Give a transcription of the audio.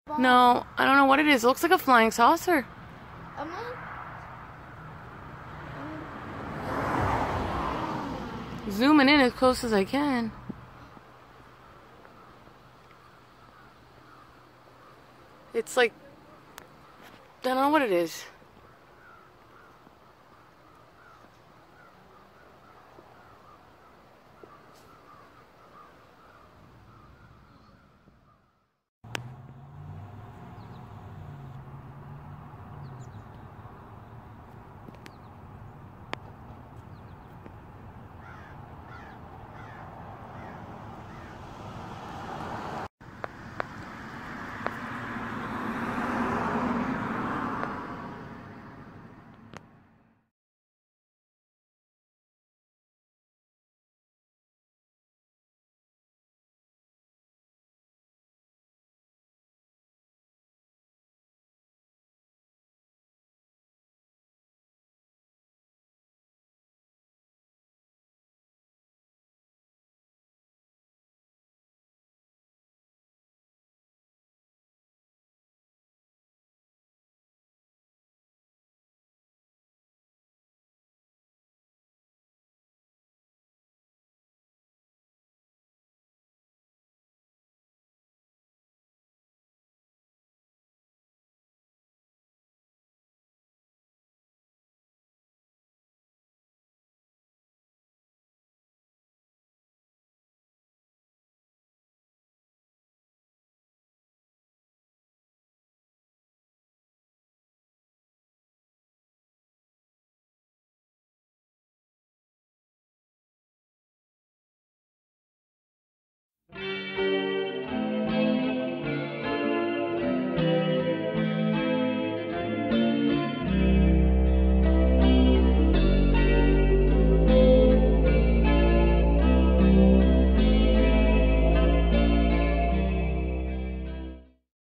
No, I don't know what it is. It looks like a flying saucer. Zooming in as close as I can. It's like, I don't know what it is.